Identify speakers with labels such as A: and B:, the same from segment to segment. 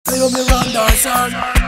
A: Say you me run dancehall.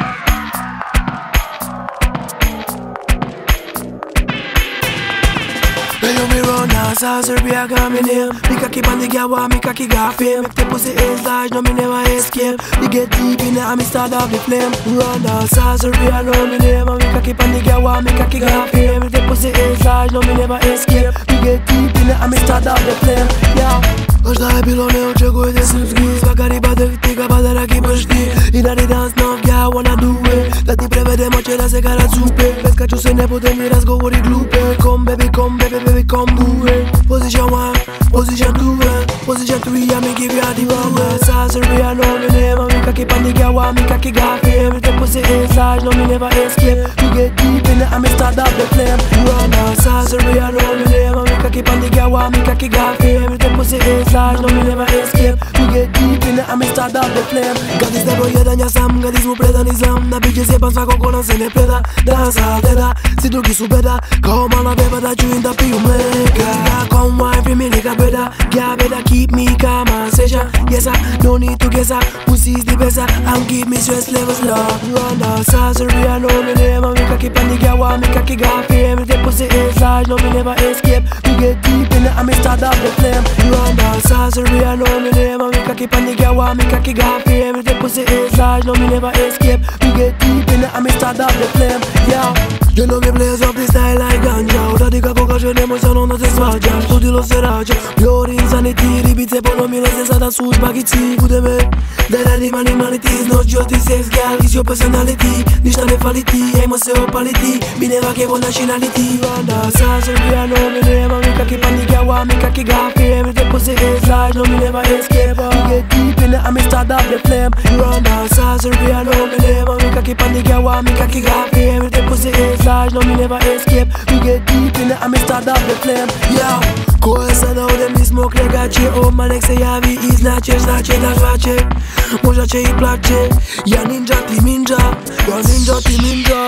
A: Say you me run dancehall, Serbia got me name. Me cocky on the gawa, me cocky got fame. If the pussy is large, no me never escape. Me get deep in it and me start off the flame. Run dancehall, Serbia know me name. And me cocky on the gawa, me cocky got fame. If the pussy is large, no me never escape. Me get deep in it and me start off the flame. Yeah. Ăștia e pilone, oczekuję te sypski. Spakari batek, tyka badaraki poszli. I na the dance, no girl wanna do it. Let me prevedem o ce se cara zupe. Vezi că ciu se ne putem mi razgovori glupe. Come baby, come baby, baby, come do it. Position 1, position 2, position 3, I me give you the power. Sorcery, I know me name. Me cocky pan the gawa, me cocky got fame. If the pussy is large, no me never escape. Me get deep in it and me start up the flame. Run on sorcery, I know me name. Me cocky pan the gawa, me cocky got fame. If the pussy is large, no me never escape. Me get deep in it and me start up the flame. Gadis de boye daña sam, gadis mu preda nizam. Na bici se pansa con cola se ne preda. Danza teda, si tu ki supeda. Come on, I beba that you in the piu mega. Come wine for me nigga better. Girl better keep me calm and session. Yes I no need to guess pussy's the best and keep me stress levels low. Run down sorcery, I know me name. And me cocky pan the gawa, me cocky got fame. If the pussy is large, no me never escape. Me get deep in it and me start up the flame. Run down sorcery, I know me name. And me cocky pan the gawa, me cocky got fame. If the pussy is large, no me never escape. Me get deep in it and me start up the flame. Yeah. You know me blaze up the style like ganja. Ora dica coca ce ne emozione non si sfaggia. Studi lo seraggio, Glory insanity. Ribize polo mi lo stessa da su sbaghizi. Pute me, there are animalities. No justice, sex girl, is your personality. Nici ne faliti, ai mă se opaliti. Bine va che buona nationality. Randa, sorcery, I know me name. Me cocky pan the gawa, me cocky got fame. If the pussy is large, no me never escape. Me get deep in it and me start up the flame. Randa, sorcery, I know me name. Me cocky pan the gawa, me cocky got fame. If the pussy is large, no me never escape. Me get deep in it and me start up the flame. Yeah. Coesa dau de mismo cregace. O manek se javi i znacie da face. Možda će i plaće. Ja ninja ti minja. Ja ninja ti minja.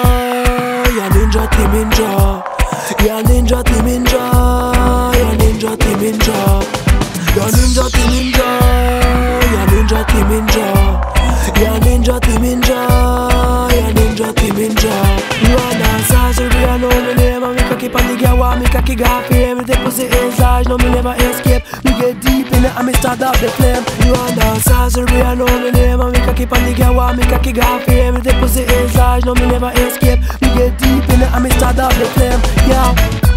A: Ja ninja ti minja. Ja ninja ti minja. Ja ninja ti minja. Ja ninja ti minja. Ja ninja ti minja. Ja ninja ti minja. Ja ninja ti minja. Run on sorcery, I know me name. And me cocky pan the gawa, me cocky got fame. If the pussy is large, no me never escape. Me get deep in it and me start up the flame. Run on sorcery, I know me name. And me cocky pan the gawa, me cocky got fame. If the pussy is large, no me never escape. Me get deep in it and me start up the flame. Yeah.